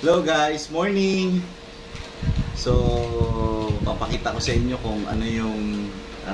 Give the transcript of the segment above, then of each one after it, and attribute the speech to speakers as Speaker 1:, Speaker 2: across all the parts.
Speaker 1: Hello guys, morning! So, papakita ko sa inyo kung ano yung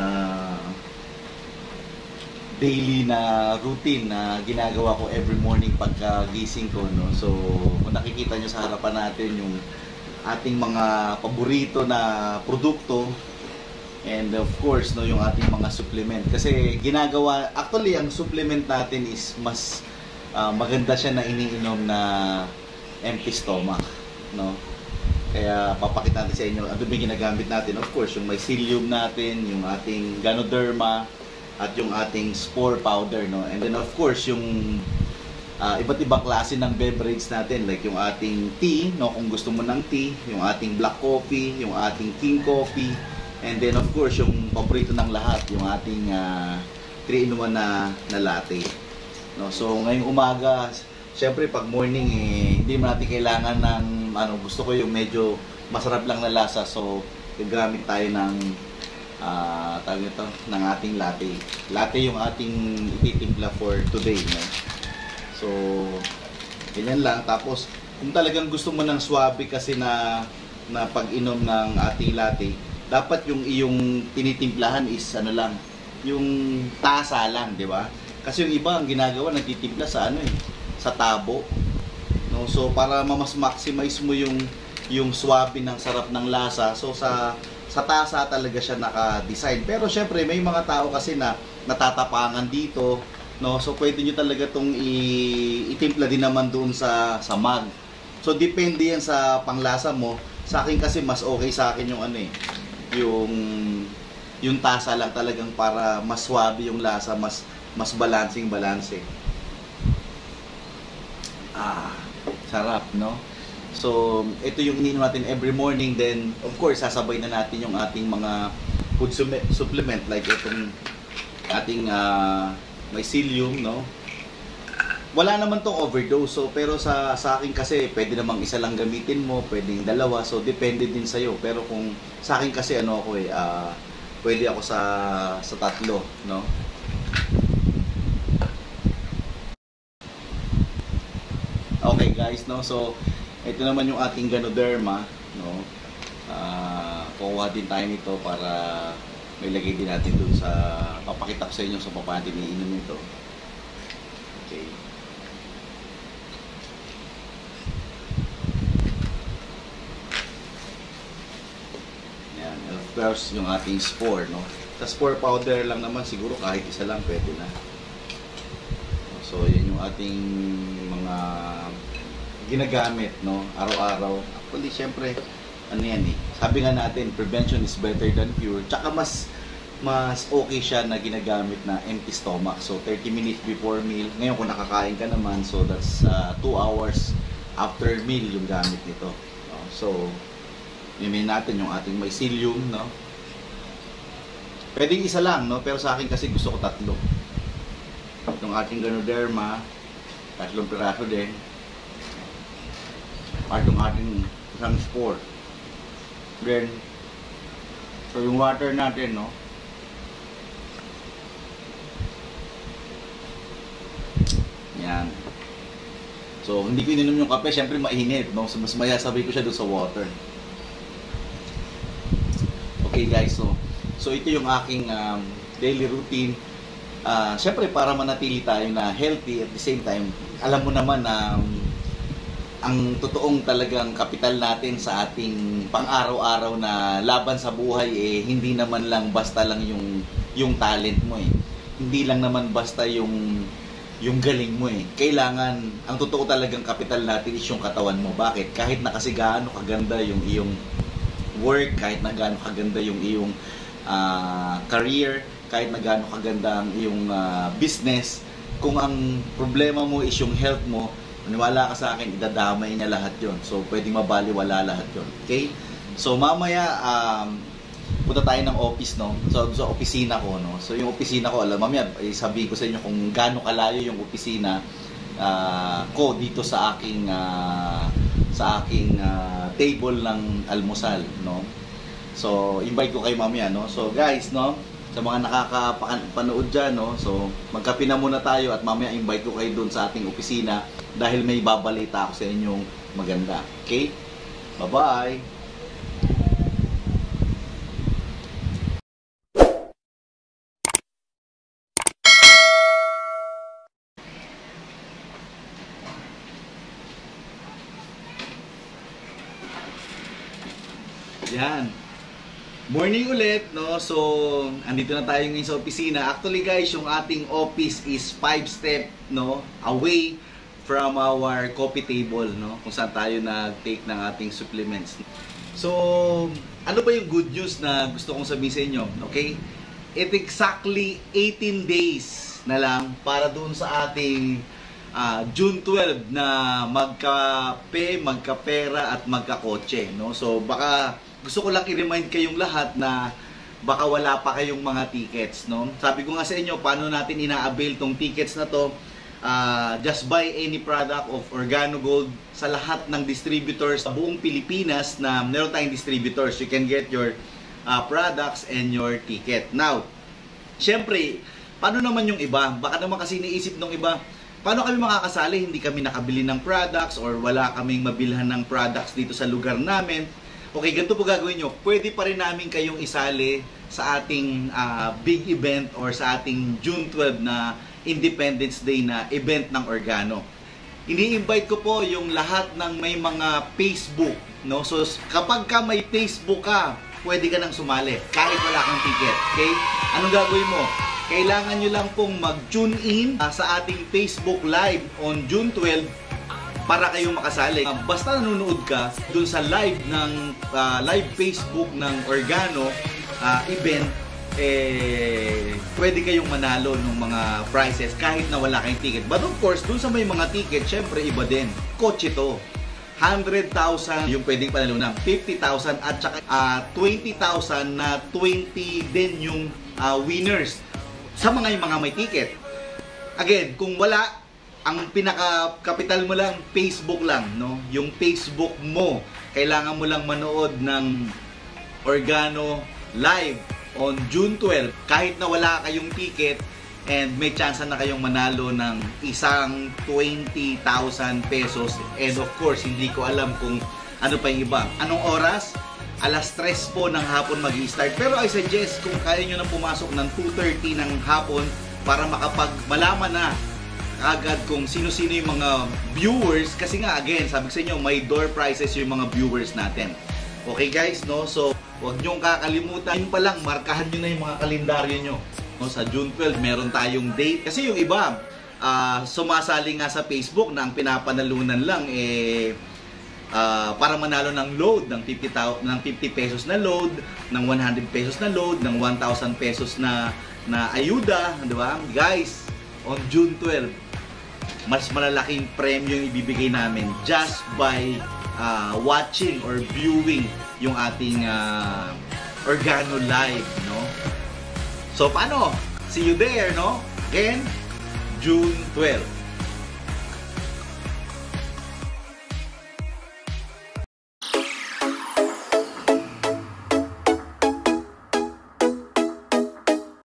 Speaker 1: daily na routine na ginagawa ko every morning pagka gising ko, no? So, kung nakikita nyo sa harapan natin yung ating mga paborito na produkto, and of course, no, yung ating mga supplement. Kasi ginagawa, actually, ang supplement natin is mas maganda siya na iniinom na empty stomach, no? Kaya papakita natin sa inyo ano ba ginagamit natin. Of course, yung mycelium natin, yung ating ganoderma, at yung ating spore powder, no? And then of course, yung iba't ibang klase ng beverage natin, like yung ating tea, no? Kung gusto mo ng tea, yung ating black coffee, yung ating king coffee, and then of course, yung paborito ng lahat, yung ating 3-in-1 na latte, no? So ngayong umaga, syempre pag morning hindi mo natin kailangan ng gusto ko yung medyo masarap lang na lasa, so gagamit tayo ng tawag ito, ng ating latte. Latte yung ating ititimpla for today, no? So ganyan lang. Tapos kung talagang gusto mo ng swabe kasi na pag-inom ng ating latte, dapat yung iyong tinitimplahan is lang, yung tasa lang, di ba? Kasi yung iba ang ginagawa nagtitimpla sa sa tabo, no? So para mas maximize mo yung swabe ng sarap ng lasa, so sa tasa talaga siya naka-design. Pero syempre may mga tao kasi na natatapangan dito, no? So pwede niyo talaga tong itimpla din naman doon sa mug. So depende yan sa panglasa mo. Sa akin kasi mas okay sa akin yung yung tasa lang talagang para mas swabe yung lasa, mas balancing. Sarap, no? So, ito yung ininom natin every morning. Then, of course, sasabay na natin yung ating mga food supplement, like itong ating mycelium, no? Wala naman tong overdose, so, pero sa akin kasi, pwede namang isa lang gamitin mo, pwedeng dalawa, so depende din sa'yo. Pero kung sa akin kasi, pwede ako sa tatlo, no? Okay guys, no? So ito naman yung ating ganoderma, no? Kukuha din tayo nito para may lagay din natin dun sa, papakita ko sa inyo sa paano natin iinom ito. Okay. Yan, of course yung ating spore, no? Sa spore powder lang naman, siguro kahit isa lang pwede na. So yan yung ating mga ginagamit, no, araw-araw. Actually, syempre, sabi nga natin, prevention is better than cure. Tsaka mas okay siya na ginagamit na empty stomach. So 30 minutes before meal. Ngayon kung nakakain ka naman, so that's 2 hours after meal yung gamit nito, no? So inumin natin yung ating mycelium, no? Pwedeng isa lang, no, pero sa akin kasi gusto ko tatlo. Yung ating ganoderma, 3 piraso din. At yung ating isang spore. Then, so yung water natin, no? Yan. So, hindi ko ininom yung kape, syempre mainit, no? So, mas mayasabay ko siya doon sa water. Okay guys, so ito yung aking daily routine. Syempre para manatili tayo na healthy, at the same time alam mo naman na ang totoong talagang kapital natin sa ating pang-araw-araw na laban sa buhay hindi naman lang basta lang yung talent mo hindi lang naman basta yung galing mo kailangan, ang totoo talagang kapital natin is yung katawan mo. Bakit? Kahit na kasi gaano kaganda yung iyong work, kahit na gaano kaganda yung iyong career, kahit na gaano kaganda ang iyong business, kung ang problema mo is yung health mo, maniwala ka sa akin, idadamay niya lahat yon. So, pwedeng mabaliwala lahat yon. Okay? So, mamaya, punta tayo ng office, no? So, sa opisina ko, no? So, yung opisina ko, mamaya, sabihin ko sa inyo kung gaano kalayo yung opisina ko dito sa aking table ng almusal, no? So, invite ko kayo mamaya, no? So, guys, no? sa mga nakakapanood dyan, no? So, magkape na muna tayo at mamaya invite ko kayo doon sa ating opisina dahil may babalita ako sa inyong maganda. Okay? Bye-bye! Yan. Morning ulit, no? So, andito na tayo ngayon sa opisina. Actually guys, yung ating office is 5 step, no, away from our coffee table, no? Kung saan tayo nag-take ng ating supplements. So, ano ba yung good news na gusto kong sabihin sa inyo? Okay? It exactly 18 days na lang para doon sa ating June 12 na magkape, magkapera at magkakotse, no? So, baka gusto ko lang i-remind kayong lahat na baka wala pa kayong mga tickets, no? Sabi ko nga sa inyo, paano natin ina-avail tong tickets na to? Just buy any product of Organo Gold sa lahat ng distributors sa buong Pilipinas na meron tayong distributors. You can get your products and your ticket. Now, syempre, paano naman yung iba? Baka naman kasi iniisip ng iba, paano kami makakasali? Hindi kami nakabili ng products or wala kaming mabilhan ng products dito sa lugar namin. Okay, ganito po gagawin nyo. Pwede pa rin namin kayong isali sa ating big event or sa ating June 12 na Independence Day na event ng Organo. Ini-invite ko po yung lahat ng may mga Facebook, no? So, kapag ka may Facebook ka, pwede ka nang sumali kahit wala kang ticket. Okay? Anong gagawin mo? Kailangan nyo lang pong mag-tune in sa ating Facebook Live on June 12 para kayong makasali. Basta nanonood ka dun sa live ng live Facebook ng Organo event, pwede kayong manalo ng mga prizes kahit na wala kayong ticket. But of course, dun sa may mga ticket, syempre iba din. Kotse to. 100,000 yung pwedeng panalunan, 50,000 at saka 20,000 na 20 din yung winners sa mga may ticket. Again, kung wala, ang pinaka-capital mo lang, Facebook lang, no? Yung Facebook mo, kailangan mo lang manood ng Organo live on June 12. Kahit na wala kayong ticket and may chance na kayong manalo ng isang 20,000 pesos. And of course, hindi ko alam kung ano pa yung iba. Anong oras? Alas 3 po ng hapon mag-i-start. Pero I suggest kung kaya nyo nang pumasok ng 2:30 ng hapon para malaman na agad kung sino-sino yung mga viewers. Kasi nga, again, sabi ko sa inyo, may door prizes yung mga viewers natin. Okay guys, no? So, huwag nyong kakalimutan. Yun pa lang, markahan nyo na yung mga kalendaryo nyo. No? Sa June 12, meron tayong date. Kasi yung iba, sumasali nga sa Facebook na ang pinapanalunan lang, para manalo ng load, ng 50 pesos na load, ng 100 pesos na load, ng 1,000 pesos na ayuda, di ba? Guys, on June 12, mas malalaking premyo yung ibibigay namin just by watching or viewing yung ating Organo live, no? So, paano? See you there, no? Again, June 12.